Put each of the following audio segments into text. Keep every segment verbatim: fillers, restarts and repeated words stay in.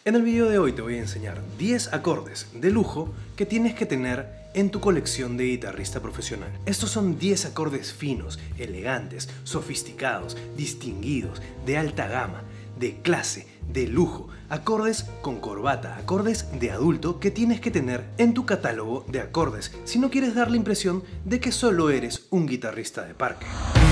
En el video de hoy te voy a enseñar diez acordes de lujo que tienes que tener en tu colección de guitarrista profesional. Estos son diez acordes finos, elegantes, sofisticados, distinguidos, de alta gama, de clase, de lujo, acordes con corbata, acordes de adulto que tienes que tener en tu catálogo de acordes si no quieres dar la impresión de que solo eres un guitarrista de parque.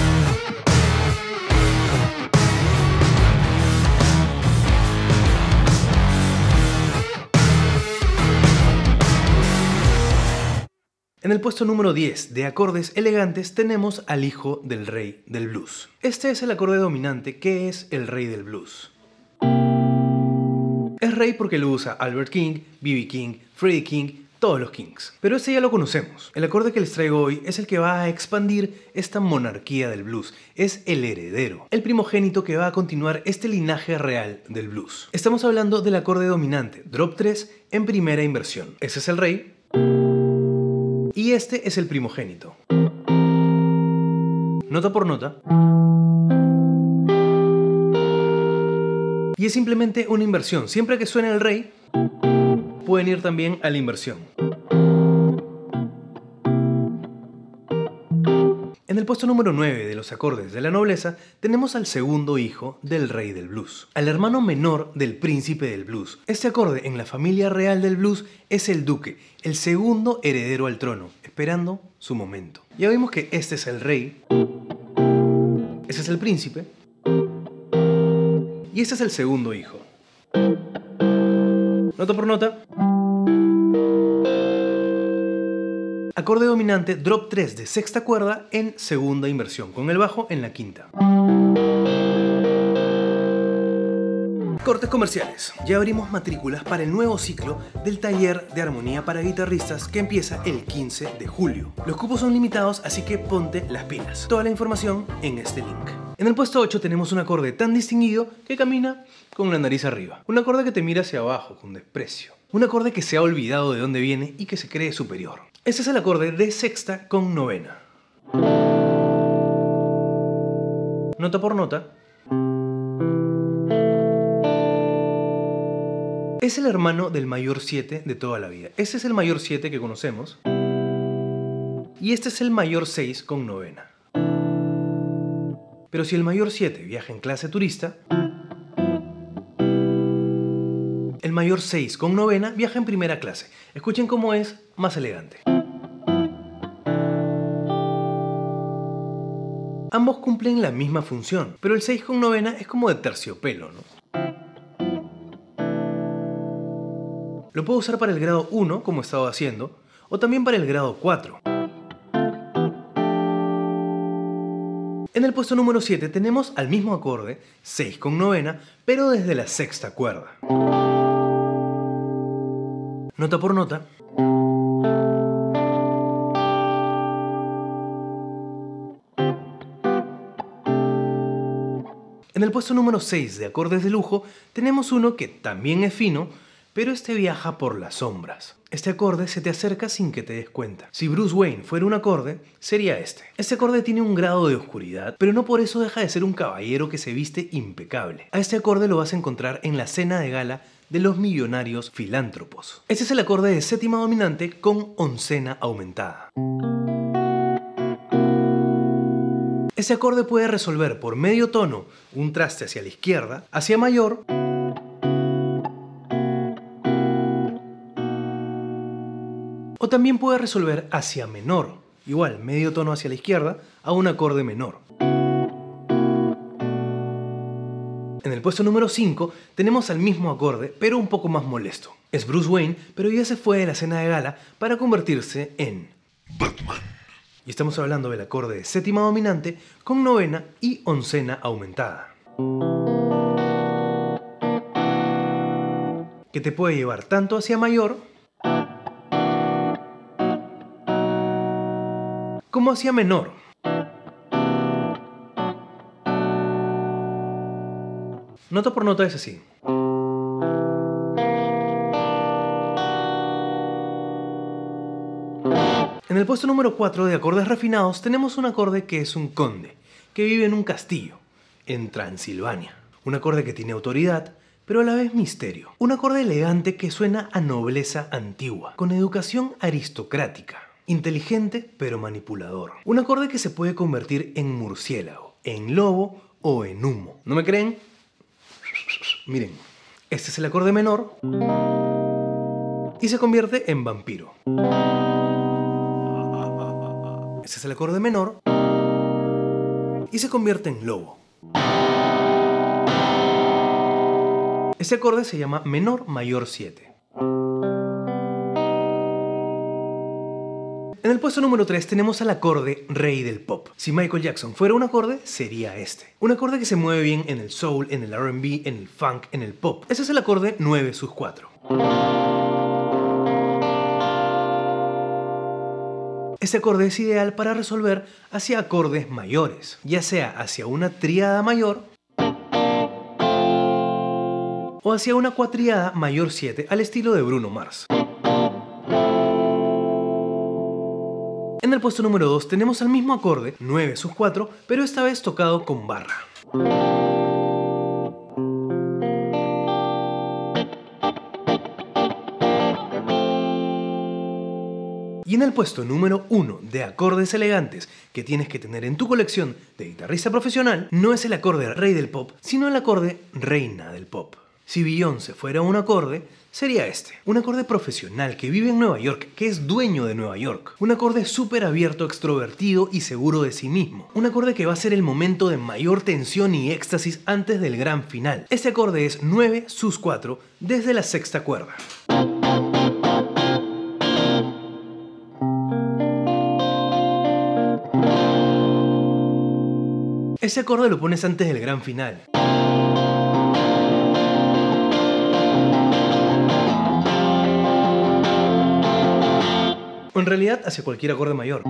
En el puesto número diez de acordes elegantes tenemos al hijo del rey del blues. Este es el acorde dominante que es el rey del blues. Es rey porque lo usa Albert King, B B King, Freddie King, todos los Kings. Pero este ya lo conocemos. El acorde que les traigo hoy es el que va a expandir esta monarquía del blues. Es el heredero, el primogénito que va a continuar este linaje real del blues. Estamos hablando del acorde dominante, drop tres en primera inversión. Ese es el rey. Y este es el primogénito. Nota por nota. Y es simplemente una inversión. Siempre que suene el rey, pueden ir también a la inversión. En el puesto número nueve de los acordes de la nobleza tenemos al segundo hijo del rey del blues, al hermano menor del príncipe del blues. Este acorde en la familia real del blues es el duque, el segundo heredero al trono, esperando su momento. Ya vimos que este es el rey, ese es el príncipe y este es el segundo hijo. Nota por nota. Acorde dominante, drop tres de sexta cuerda en segunda inversión, con el bajo en la quinta. Cortes comerciales. Ya abrimos matrículas para el nuevo ciclo del taller de armonía para guitarristas que empieza el quince de julio. Los cupos son limitados, así que ponte las pilas. Toda la información en este link. En el puesto ocho tenemos un acorde tan distinguido que camina con la nariz arriba. Un acorde que te mira hacia abajo con desprecio. Un acorde que se ha olvidado de dónde viene y que se cree superior. Este es el acorde de sexta con novena. Nota por nota. Es el hermano del mayor siete de toda la vida. Este es el mayor siete que conocemos. Y este es el mayor seis con novena. Pero si el mayor siete viaja en clase turista, el mayor seis con novena viaja en primera clase. Escuchen cómo es más elegante. Ambos cumplen la misma función, pero el seis con novena es como de terciopelo, ¿no? Lo puedo usar para el grado uno, como he estado haciendo, o también para el grado cuatro. En el puesto número siete tenemos al mismo acorde, seis con novena, pero desde la sexta cuerda. Nota por nota. En el puesto número seis de acordes de lujo tenemos uno que también es fino, pero este viaja por las sombras. Este acorde se te acerca sin que te des cuenta. Si Bruce Wayne fuera un acorde, sería este. Este acorde tiene un grado de oscuridad, pero no por eso deja de ser un caballero que se viste impecable. A este acorde lo vas a encontrar en la cena de gala de los millonarios filántropos. Este es el acorde de séptima dominante con oncena aumentada. Este acorde puede resolver por medio tono un traste hacia la izquierda, hacia mayor, o también puede resolver hacia menor, igual medio tono hacia la izquierda, a un acorde menor. En el puesto número cinco tenemos al mismo acorde, pero un poco más molesto. Es Bruce Wayne, pero ya se fue de la cena de gala para convertirse en Batman. Y estamos hablando del acorde de séptima dominante con novena y oncena aumentada, que te puede llevar tanto hacia mayor como hacia menor. Nota por nota es así. En el puesto número cuatro de acordes refinados tenemos un acorde que es un conde, que vive en un castillo, en Transilvania. Un acorde que tiene autoridad, pero a la vez misterio. Un acorde elegante que suena a nobleza antigua, con educación aristocrática. Inteligente pero manipulador. Un acorde que se puede convertir en murciélago, en lobo o en humo. ¿No me creen? Miren, este es el acorde menor y se convierte en vampiro. Este es el acorde menor y se convierte en lobo. Este acorde se llama menor mayor siete. En el puesto número tres tenemos al acorde rey del pop. Si Michael Jackson fuera un acorde, sería este. Un acorde que se mueve bien en el soul, en el R and B, en el funk, en el pop. Ese es el acorde nueve sus cuatro. Este acorde es ideal para resolver hacia acordes mayores, ya sea hacia una tríada mayor o hacia una cuatriada mayor siete al estilo de Bruno Mars. En el puesto número dos tenemos el mismo acorde, nueve sus cuatro, pero esta vez tocado con barra. Y en el puesto número uno de acordes elegantes que tienes que tener en tu colección de guitarrista profesional, no es el acorde rey del pop, sino el acorde reina del pop. Si Beyoncé fuera un acorde, sería este. Un acorde profesional que vive en Nueva York, que es dueño de Nueva York. Un acorde súper abierto, extrovertido y seguro de sí mismo. Un acorde que va a ser el momento de mayor tensión y éxtasis antes del gran final. Este acorde es nueve sus cuatro desde la sexta cuerda. Ese acorde lo pones antes del gran final. O en realidad hacia cualquier acorde mayor.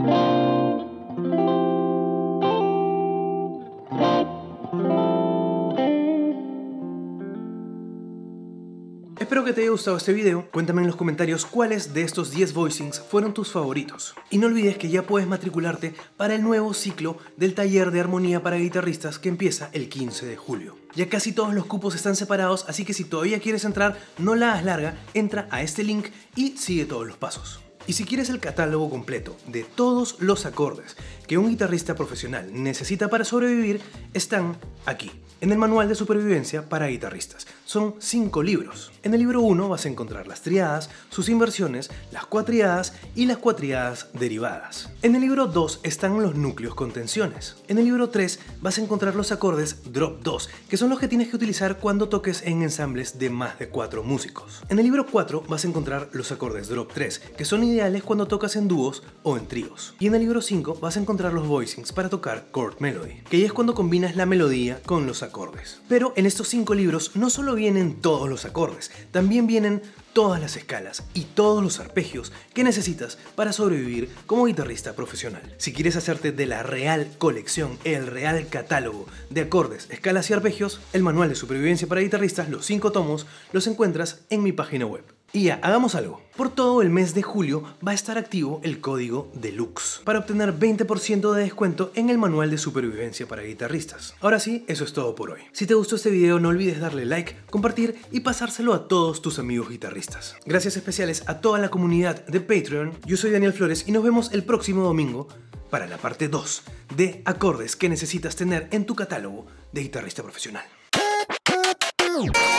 Espero que te haya gustado este video. Cuéntame en los comentarios cuáles de estos diez voicings fueron tus favoritos. Y no olvides que ya puedes matricularte para el nuevo ciclo del taller de armonía para guitarristas que empieza el quince de julio. Ya casi todos los cupos están separados, así que si todavía quieres entrar, no la hagas larga, entra a este link y sigue todos los pasos. Y si quieres el catálogo completo de todos los acordes que un guitarrista profesional necesita para sobrevivir, están aquí, en el Manual de Supervivencia para Guitarristas. Son cinco libros. En el libro uno vas a encontrar las triadas, sus inversiones, las cuatriadas y las cuatriadas derivadas. En el libro dos están los núcleos con tensiones. En el libro tres vas a encontrar los acordes drop dos, que son los que tienes que utilizar cuando toques en ensambles de más de cuatro músicos. En el libro cuatro vas a encontrar los acordes drop tres, que son ideales cuando tocas en dúos o en tríos. Y en el libro cinco vas a encontrar los voicings para tocar chord melody, que ya es cuando combinas la melodía con los acordes. Pero en estos cinco libros no solo vienen todos los acordes, también vienen todas las escalas y todos los arpegios que necesitas para sobrevivir como guitarrista profesional. Si quieres hacerte de la real colección, el real catálogo de acordes, escalas y arpegios, el Manual de Supervivencia para Guitarristas, los cinco tomos, los encuentras en mi página web. Y ya, hagamos algo. Por todo el mes de julio va a estar activo el código DELUXE para obtener veinte por ciento de descuento en el Manual de Supervivencia para Guitarristas. Ahora sí, eso es todo por hoy. Si te gustó este video, no olvides darle like, compartir y pasárselo a todos tus amigos guitarristas. Gracias especiales a toda la comunidad de Patreon. Yo soy Daniel Flores y nos vemos el próximo domingo para la parte dos de acordes que necesitas tener en tu catálogo de guitarrista profesional.